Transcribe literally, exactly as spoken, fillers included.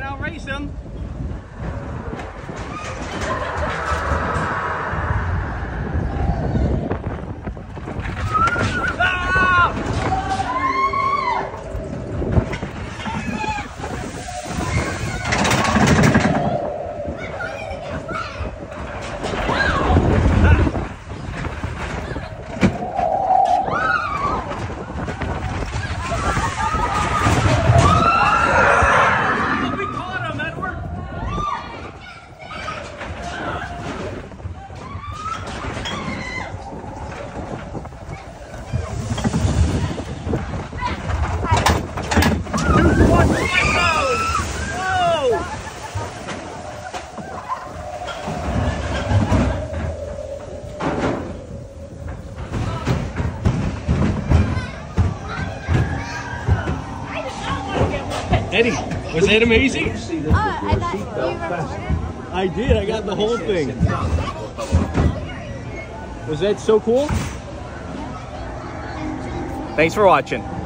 outrace him. Eddie, was that amazing? Oh, I thought you recorded. I did, I got the whole thing. Was that so cool? Thanks for watching.